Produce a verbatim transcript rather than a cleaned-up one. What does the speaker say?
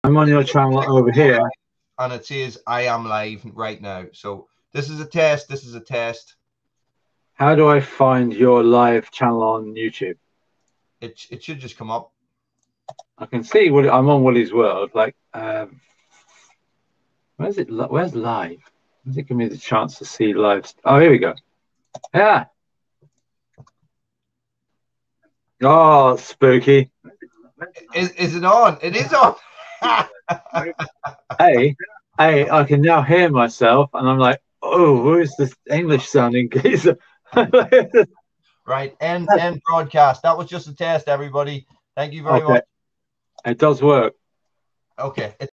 I'm on your channel over here. And it says I am live right now. So this is a test. This is a test. How do I find your live channel on YouTube? It, it should just come up. I can see what I'm on Willie's World. Like, um, where's it? Where's live? Does it give me the chance to see live? Oh, here we go. Yeah. Oh, spooky. Is, is it on? It is on. hey, hey, I can now hear myself, and I'm like, oh, who's this English sounding geezer? Right, end, end broadcast. That was just a test, everybody. Thank you very okay. much. It does work. Okay.